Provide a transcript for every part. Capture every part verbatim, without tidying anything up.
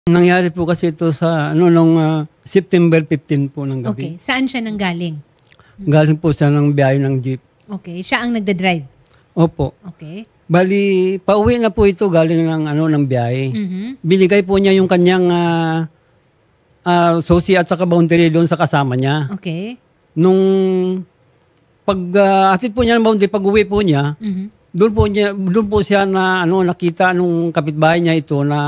Nangyari po kasi ito sa ano nung ah, September fifteenth po ng gabi. Okay. Saan siya nanggaling? Galing po siya ng biyahe ng jeep. Okay. Siya ang nagda-drive? Opo. Okay. Bali, pauwi na po ito galing ng ano ng biyahe. Mhm. Binigay po niya yung kanyang ah, ah, susi at saka boundary doon sa kasama niya. Okay. Nung pag ah, atid po niya ng boundary, pag uwi po niya, Mhm. doon po niya doon po siya na ano nakita nung kapitbahay niya ito na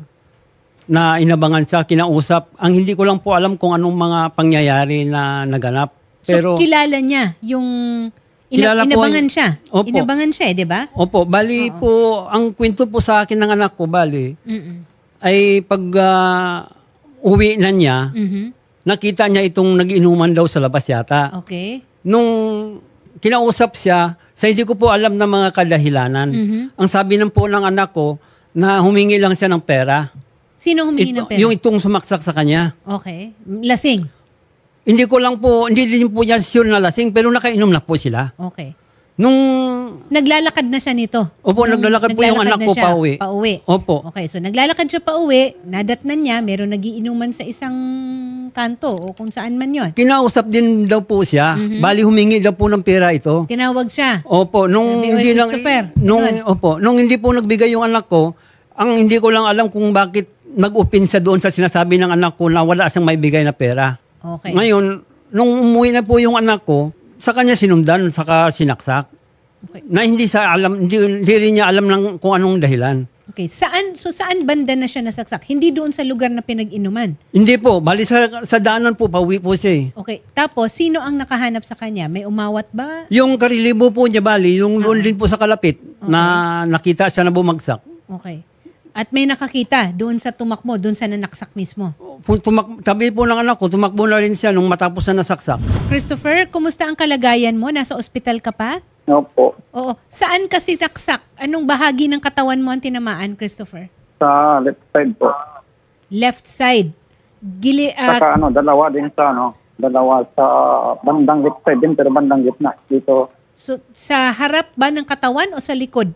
na inabangan siya, kinausap. Ang hindi ko lang po alam kung anong mga pangyayari na naganap. Pero so, kilala niya yung ina- Kilala po inabangan yung- siya. Opo. Inabangan siya, eh, di ba? Opo, bali Oo. po, ang kwento po sa akin ng anak ko, bali, Mm-mm. ay pag ah, uwi na niya, Mhm. nakita niya itong nag-inuman daw sa labas yata. Okay. Nung kinausap siya, sa hindi ko po alam ng mga kadahilanan. Mhm. Ang sabi ng po ng anak ko, na humingi lang siya ng pera. Sino humingi ng Ito- pera? Yung itong sumaksak sa kanya. Okay. Lasing. Hindi ko lang po, hindi din po yan sure na lasing, pero nakainom na po sila. Okay. Nung, Naglalakad na siya nito. opo, Nung naglalakad po yung naglalakad anak na ko siya, pauwi. Pauwi. Opo. Okay, so naglalakad siya pauwi, nadatnan niya, meron nagiinuman sa isang kanto o kung saan man yon. Kinausap din daw po siya. Mhm. Bali humingi daw po ng pera ito. Tinawag siya. Opo, nung Sabi, hindi "Oy, lang Christopher, nung ganun." opo, nung hindi po nagbigay yung anak ko, ang hindi ko lang alam kung bakit nag-upin siya doon sa sinasabi ng anak ko na wala siyang maibigay na pera. Okay. Ngayon, nung umuwi na po yung anak ko, sa kanya sinundan, saka sinaksak. Okay. Na hindi sa alam, hindi, hindi rin niya alam ng kung anong dahilan. Okay. Saan, so saan banda na siya nasaksak? Hindi doon sa lugar na pinag-inuman. Hindi po, bali sa, sa daanan po, pauwi po siya eh. Okay. Tapos, sino ang nakahanap sa kanya? May umawat ba? Yung karilibo po niya, bali, yung doon din po sa kalapit, na nakita siya na bumagsak. Okay. At may nakakita doon sa tumakbo, doon sa nanaksak mismo. Tumak, tabi po ng anak ko, tumakbo na rin siya nung matapos na nasaksak. Christopher, kumusta ang kalagayan mo? Nasa ospital ka pa? Opo. Oo. Saan kasi taksak? Anong bahagi ng katawan mo ang tinamaan, Christopher? Sa left side po. Left side. Gili, ah, Saka ano, dalawa din sa ano, dalawa sa bandang left side din, pero bandang gitna. Dito, so, sa harap ba ng katawan o sa likod?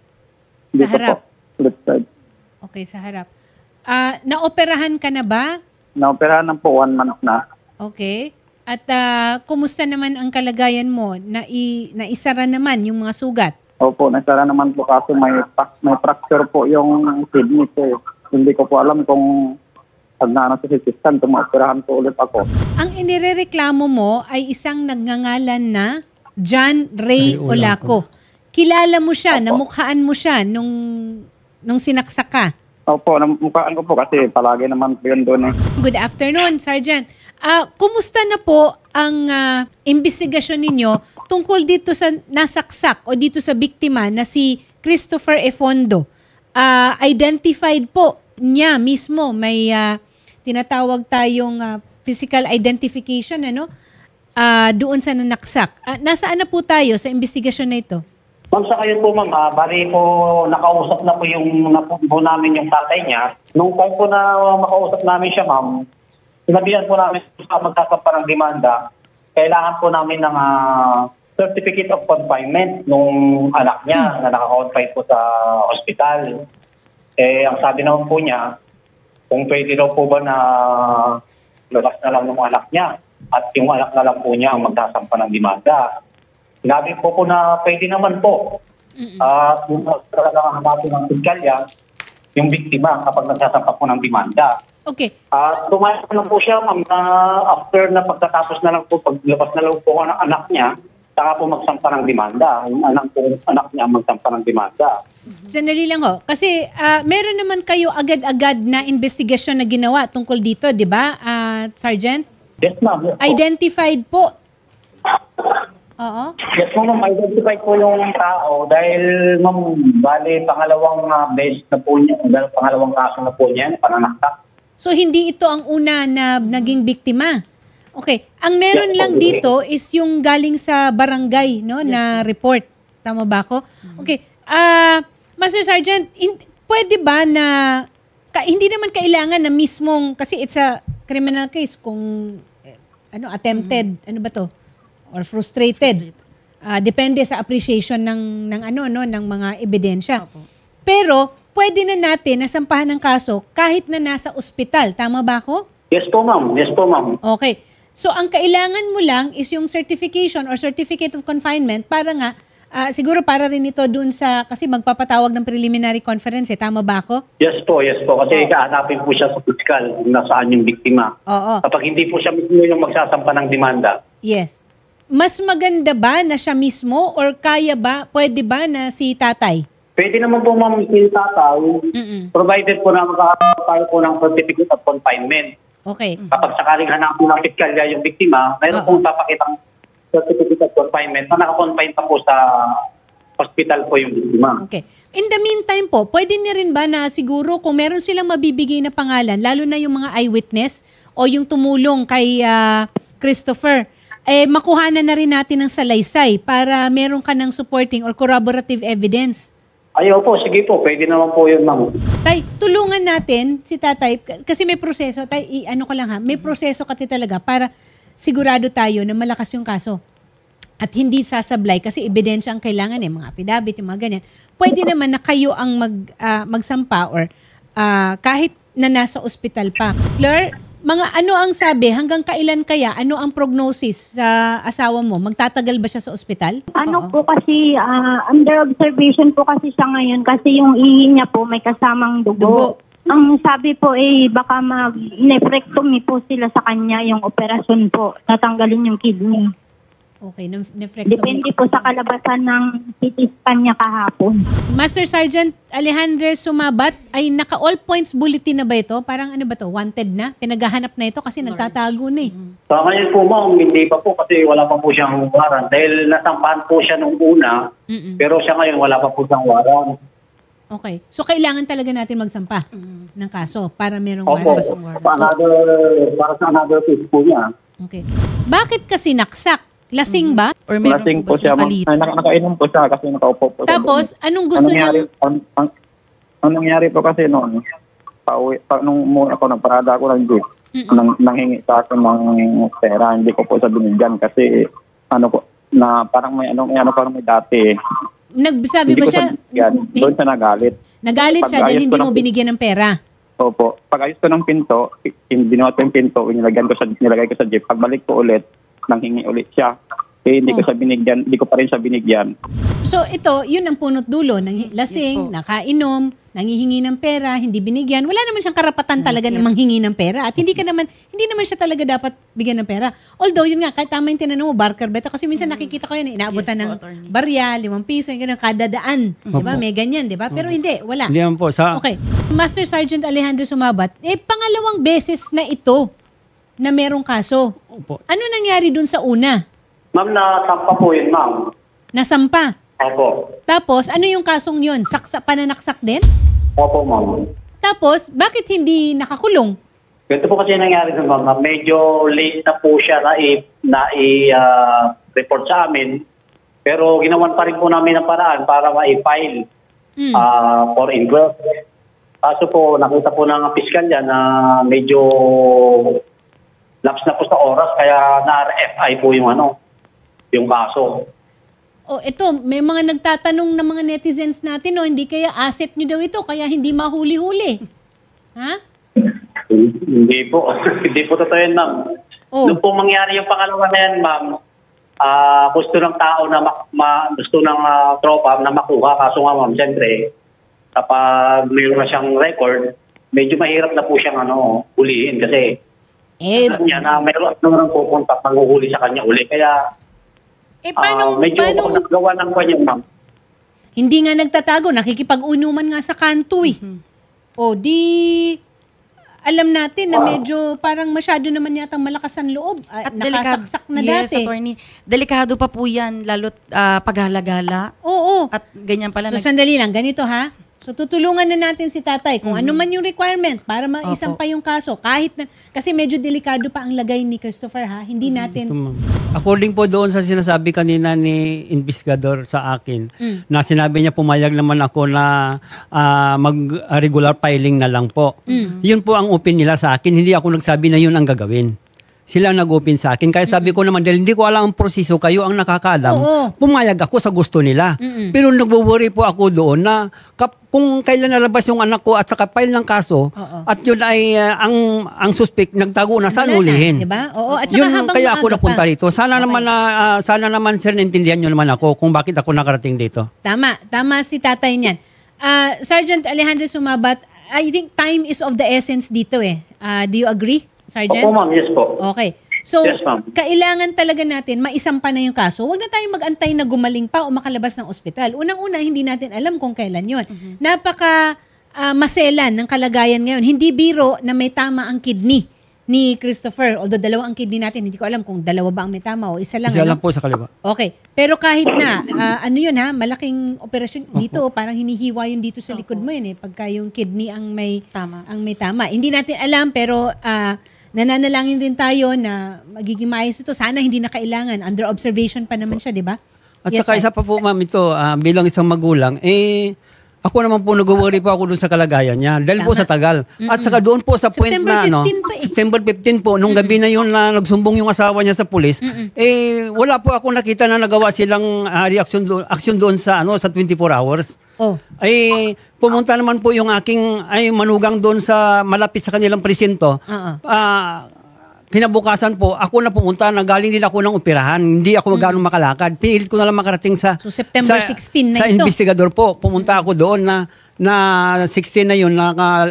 Sa dito harap. po. Left side. Okay, sa harap. Ah, naoperahan ka na ba? Naoperahan na po, one month na. Okay. At ah, kumusta naman ang kalagayan mo? Na naisara naman yung mga sugat? Opo, nasara naman po kaso may, frac- may fracture po yung kidney ko. Hindi ko po alam kung pag naano sa system, tumaoperahan po ulit ako. Ang inirereklamo mo ay isang nagngangalan na John Ray Ray Olaco. Olaco. Kilala mo siya, namukhaan mo siya nung, nung sinaksak ka. Opo, namukhaan ko po kasi palagi naman po yun doon eh. Good afternoon, Sergeant. Ah, kumusta na po ang ah, investigasyon ninyo tungkol dito sa nasaksak o dito sa biktima na si Christopher Efondo? Ah, identified po niya mismo, may ah, tinatawag tayong ah, physical identification, ano? Ah, doon sa nanaksak. Ah, nasaan na po tayo sa investigasyon na ito? Ma'am, sa kayo po, ma'am, ah, bari po nakausap na po yung napubo namin yung tatay niya. Nung time po na makausap namin siya, ma'am, sinabihan po namin sa magsasampa ng demanda, kailangan po namin ng ah, certificate of confinement nung anak niya na naka-confine po sa hospital. Eh, ang sabi naman po niya, kung pwede daw po ba na labas na lang ng anak niya at yung anak na lang po niya ang magsasampa ng demanda. Sinabi po po na pwede naman po. At uh, yung talagang hanapin ng piskalya, yung biktima kapag nagsasampa po ng demanda. Okay. At uh, tumayo na po siya, ma'am, na after na pagkatapos na lang po, paglabas na lang po ang anak niya, saka po magsampa ng demanda. Yung anak, po, anak niya magsampa ng demanda. Sandali lang ho. Kasi ah, meron naman kayo agad-agad na investigasyon na ginawa tungkol dito, di ba, ah, Sergeant? Yes, ma'am. Yes, po. Identified po. Oo. Yes po, ma'am. Identify po yung tao dahil, ma'am, bali, pangalawang uh, beses na po niya, dahil pangalawang kaso na po niya, pananaktak. So, hindi ito ang una na naging biktima. Okay. Ang meron Yes, lang po. dito is yung galing sa barangay, no, na report. Tama ba ako? Okay. Ah, Master Sergeant, in- pwede ba na ka, hindi naman kailangan na mismong, kasi it's a criminal case kung eh, ano attempted, ano ba to? Or frustrated. Ah, depende sa appreciation ng ng ano no ng mga ebidensya. Pero pwede na natin nasampahan ng kaso kahit na nasa ospital. Tama ba ako? Yes po, ma'am. Yes po, ma'am. Okay. So, ang kailangan mo lang is yung certification or certificate of confinement para nga, ah, siguro para rin ito dun sa, kasi magpapatawag ng preliminary conference eh. Tama ba ako? Yes po, yes po. Kasi kahanapin po siya sa piskal kung nasaan yung biktima. Oo. Kapag hindi po siya mismo yung magsasampa ng demanda. Yes. Mas maganda ba na siya mismo or kaya ba, pwede ba na si tatay? Pwede naman po, ma'am, si tatay, Mm-mm. provided po na makakatawa tayo po ng certificate of confinement. Okay. Kapag sakaling hanapin ng piskalya yung biktima, mayroon Oo. pong papakitang certificate of confinement na nakakonfine pa po sa hospital po yung biktima. Okay. In the meantime po, pwede niya rin ba na siguro kung meron silang mabibigay na pangalan, lalo na yung mga eyewitness o yung tumulong kay ah, Christopher, eh makuhanan na rin natin ng salaysay para meron ka ng supporting or corroborative evidence. Ayaw po, sige po, pwede naman po yun, ma'am. Tay, tulungan natin si tatay, k- kasi may proseso, tay, i- ano ko lang ha, may proseso kasi talaga para sigurado tayo na malakas yung kaso. At hindi sasablay kasi ebidensya ang kailangan eh, mga affidavit, yung mga ganyan. Pwede naman na kayo ang mag, ah, magsampa or ah, kahit na nasa ospital pa. Fleur, mga ano ang sabi, hanggang kailan kaya, ano ang prognosis sa asawa mo? Magtatagal ba siya sa ospital? Ano Oo. po kasi, ah, under observation po kasi siya ngayon kasi yung ihi niya po may kasamang dugo. Dugo. Ang sabi po eh, baka mag-nephrectomy po sila sa kanya yung operasyon po, natanggalin yung kidney. Okay, nephrectomy. Depende po sa kalabasan ng C T scan niya kahapon. Master Sergeant Alejandro Sumabat, ay naka-all points bulletin na ba ito? Parang ano ba to? Wanted na? Pinaghahanap na ito kasi nagtatago na eh. Sa ngayon po, ma'am, hindi pa po kasi wala pa po siyang warrant. Dahil nasampahan po siya nung una, Mm-mm. pero siya ngayon wala pa po siyang warrant. Okay. So, kailangan talaga natin magsampa ng kaso para merong Opo, warrant. para another, para sa another case po niya. Okay. Bakit kasi naksak? Lasing ba? Or meron Lasing po ba po siya, siyang ma'am. alita? Ay, nak- nakainom po siya kasi nakaupo po siya Tapos, doon. anong gusto Anong nangyari, niyang... ang, ang, ang nangyari po kasi noon, pauwi, pa, nung muna ako, nagparada ako ng jeep, nang, nanghingi sa akin ng pera, hindi ko po sa binigyan kasi, ano po, na parang may, ano, may ano, parang may dati. Nagsabi Hindi ba ko siya... sa binigyan. Doon siya nagalit. Nagalit siya Pag-ayos dahil hindi ko mo ng- binigyan ng pera. Opo. Pag ayos ko ng pinto, binuhat ko yung pinto, nilagyan ko sa, nilagay ko sa jeep. Pagbalik ko ulit, nanghingi ulit siya. Eh, hindi ko Oh. siya binigyan, hindi ko pa rin siya binigyan. So, ito, yun ang punot dulo. Nang lasing, Yes po. nakainom, nangihingi ng pera, hindi binigyan. Wala naman siyang karapatan talaga na manghingi ng pera. At hindi ka naman, hindi naman siya talaga dapat bigyan ng pera. Although, yun nga, kahit tama yung tinanong mo, barker beta, kasi minsan nakikita ko yun, inaabutan Yes po, ng attorney. barya, limang piso, yung ganun, kada daan. Di ba? May ganyan, di ba? Pero hindi, wala. Hindi naman po. Sa, Okay. Master Sergeant Alejandro Sumabat, eh, pangalawang beses na ito na merong kaso. Opo. Ano nangyari dun sa una? Ma'am, nasampa po yun, ma'am. Nasampa. Opo. Tapos, ano yung kasong yun? Saksa, pananaksak din? Opo, ma'am. Tapos, bakit hindi nakakulong? Ganito po kasi nangyari sa ma'am. Medyo late na po siya na i, na i ah, report sa amin. Pero ginawan pa rin po namin ang paraan para ma-file Hmm. ah, for inquest. Kaso po, nakita po ng piskalya na medyo lapse na po sa oras, kaya na-R F I po yung ano, yung kaso. O, ito, may mga nagtatanong ng mga netizens natin, no, hindi kaya asset nyo daw ito, kaya hindi mahuli-huli. Ha? Hindi po. Hindi po totoo yan, ma'am. Oh. Nung po mangyari yung pangalawa na yan, ma'am, ah, gusto ng tao na ma- ma- gusto ng ah, tropa na makuha. Kaso nga, ma'am, siyempre, kapag mayroon na siyang record, medyo mahirap na po siyang ano, hulihin kasi Eh, alam niya na mayroon naman pupunta panghuhuli sa kanya uli. Kaya eh ah, paano, medyo paano, nagawa ng kanya, ma'am. hindi nga nagtatago, nakikipag-unuman nga sa kanto eh. O, di, alam natin na medyo parang masyado naman yatang malakas ang loob. Ah, At delikado, nakasaksak na yes, dati. attorney. Delikado pa po yan, lalo't ah, paghalagala. Oo. At ganyan pala. So, nag- sandali lang. Ganito, ha? So, tutulungan na natin si tatay kung ano man yung requirement para maisampa yung kaso. Kahit na, kasi medyo delikado pa ang lagay ni Christopher, ha? Hindi natin, Ito, ma'am. According po doon sa sinasabi kanina ni investigador sa akin, Mm. na sinabi niya pumayag naman ako na ah, mag-regular filing na lang po. Mm. Yun po ang open nila sa akin. Hindi ako nagsabi na yun ang gagawin. sila nag-open sa akin. Kaya sabi ko naman, dahil hindi ko alam ang proseso, kayo ang nakakaalam, Oo. pumayag ako sa gusto nila. Mm-mm. Pero nagwo-worry po ako doon na kap- kung kailan nalabas yung anak ko at saka file ng kaso, Oo. at yun ay uh, ang ang suspect nagtago na, saan Wala na, ulihin? diba? Oo, at saka Yun habang kaya ako maaga napunta pa. rito. Sana Okay. naman na ah, sana naman sir naintindihan niyo naman ako kung bakit ako nakarating dito. Tama, tama si tatay niyan. Ah, Sergeant Alejandro Sumabat, I think time is of the essence dito eh. Ah, do you agree, Sergeant? Opo, ma'am. Yes po. Okay. So, Yes, ma'am. kailangan talaga natin maisampa na yung kaso. Huwag na tayong mag-antay na gumaling pa o makalabas ng ospital. Unang-una, hindi natin alam kung kailan yon. Napaka ah, maselan ng kalagayan ngayon. Hindi biro na may tama ang kidney ni Christopher. Although dalawa ang kidney natin, hindi ko alam kung dalawa ba ang may tama o isa lang. Isa ano? lang po sa kaliwa. Okay. Pero kahit na, ah, ano yun ha, malaking operasyon dito, parang hinihiwa yun dito sa likod mo yun eh, pagka yung kidney ang may Tama. ang may tama. Hindi natin alam, pero ah, nananalangin din tayo na magiging maayos ito. Sana hindi na kailangan. Under observation pa naman siya, di ba? At Yes, saka sir. isa pa po ma'am ito, ah, bilang isang magulang, eh ako naman po nag-worry po ako doon sa kalagayan niya dahil po Tama. sa tagal. At saka doon po sa point September na ano, fifteen pa eh. September fifteenth po, nung gabi na yun na nagsumbong yung asawa niya sa pulis, eh wala po ako nakita na nagawa silang ah, reaction doon, action doon sa ano sa twenty-four hours. Oh. Ay pumunta naman po yung aking ay manugang doon sa malapit sa kanilang presinto. Oo. Ah, kinabukasan po, ako na pumunta, nagaling din ako ng operahan. Hindi ako magano makalakad. Pinilit ko na lang makarating sa So, September sa, sixteen na sa ito. investigador po. Pumunta ako doon na na sixteen na yun na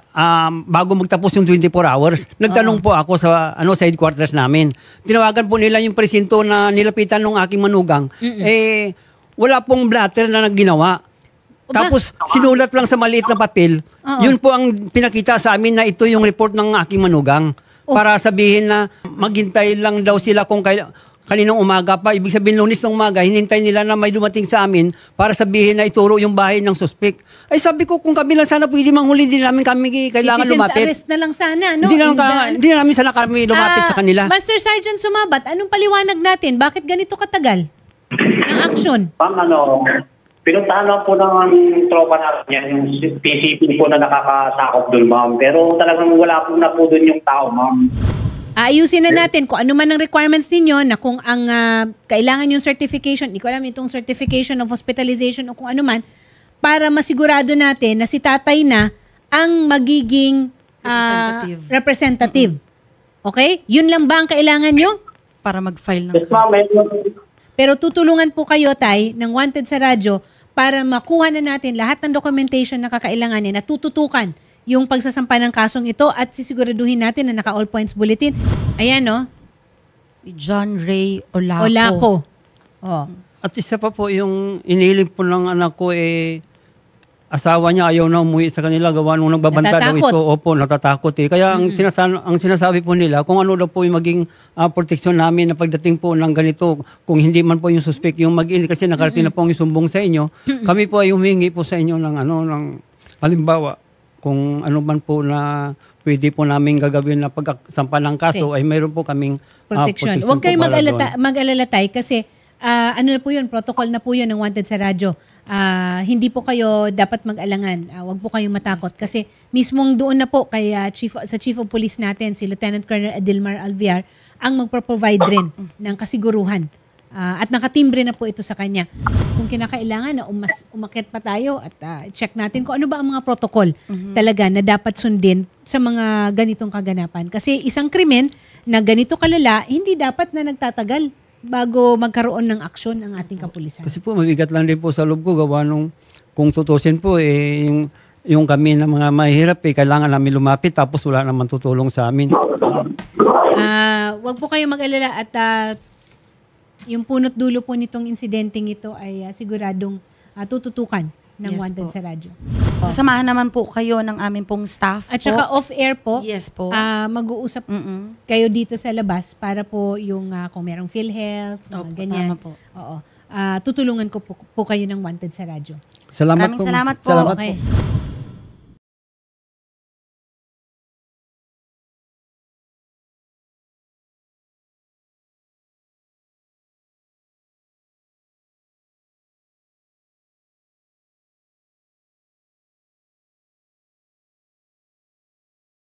um, bago magtapos yung twenty-four hours. Nagtanong po ako sa ano sa headquarters namin. Tinawagan po nila yung presinto na nilapitan ng aking manugang. Eh wala pong blatter na nagginawa. Aba. Tapos sinulat lang sa maliit na papel. Oo. Yun po ang pinakita sa amin na ito yung report ng aking manugang. Oh. Para sabihin na maghintay lang daw sila kung kaya, kaninang umaga pa. Ibig sabihin lunes ng umaga, hinintay nila na may dumating sa amin para sabihin na ituro yung bahay ng suspect. Ay sabi ko kung kami lang sana pwede manghuli, din namin kami kailangan Citizens lumapit. arrest na lang sana, no? Hindi na, In lang ka- the- hindi na namin sana kami lumapit Ah, sa kanila. Master Sergeant Sumabat, anong paliwanag natin? Bakit ganito katagal ang action? Ma'am, ano, pinuntahan lang po ng tropa natin yan, yung P C P po na nakakasakop doon, ma'am. Pero talagang wala po na po doon yung tao, ma'am. Ayusin na natin kung ano man ang requirements ninyo na kung ang ah, kailangan yung certification, di ko alam itong certification of hospitalization o kung ano man, para masigurado natin na si tatay na ang magiging ah, Representative. representative. Okay? Yun lang ba ang kailangan nyo? Para mag-file ng Yes, ma'am. kaso. Medyo- Pero tutulungan po kayo, Tay, ng Wanted sa Radyo para makuha na natin lahat ng documentation na kakailanganin na tututukan yung pagsasampa ng kasong ito at sisiguraduhin natin na naka-all points bulletin. Ayan, no? Si John Ray Olaco. Olaco. Oh. At isa pa po yung iniling po ng anak ko eh asawa niya ayaw na umuwi sa kanila gawa nung nagbabanta daw Natatakot. ito. Opo, natatakot eh. Kaya ang, sinasa- ang sinasabi po nila, kung ano daw po yung maging ah, proteksyon namin na pagdating po ng ganito, kung hindi man po yung suspect yung mag-in, kasi nakarating na po ang isumbong sa inyo, kami po ay humingi po sa inyo ng ano, ng halimbawa, kung ano man po na pwede po namin gagawin na pagsampa ng kaso, ay mayroon po kaming ah, Protection. proteksyon Huwag kayo po para mag-alata, doon. mag-alala Tay, kasi ah, ano na po yun, protocol na po yun ng Wanted sa Radyo. Ah, hindi po kayo dapat mag-alangan. Ah, huwag po kayong matakot kasi mismong doon na po kay ah, chief, sa Chief of Police natin, si Lieutenant Colonel Adilmar Alviar, ang magpro-provide rin ng kasiguruhan. Ah, at nakatimbre na po ito sa kanya. Kung kinakailangan na umas, umakyat pa tayo at ah, check natin kung ano ba ang mga protocol talaga na dapat sundin sa mga ganitong kaganapan. Kasi isang krimen na ganito kalala, hindi dapat na nagtatagal bago magkaroon ng aksyon ang ating kapulisan. Kasi po mabigat lang din po sa loob ko gawa nung kung tutusin po eh yung, yung kami na mga mahirap eh kailangan namin lumapit tapos wala naman tutulong sa amin. Ah, wag po kayong mag-alala at ah, yung punot dulo po nitong insidenteng ito ay ah, siguradong ah, tututukan ng Yes Wanted po. sa Radyo. Sasamahan naman po kayo ng aming pong staff At po. saka off-air po, Yes po. ah, mag-uusap Mm-mm. kayo dito sa labas para po yung ah, kung merong PhilHealth, mga Opo, ganyan. tama po. Oo. Ah, tutulungan ko po, po kayo ng Wanted sa Radyo. Salamat Maraming po. salamat po. Salamat po. Okay.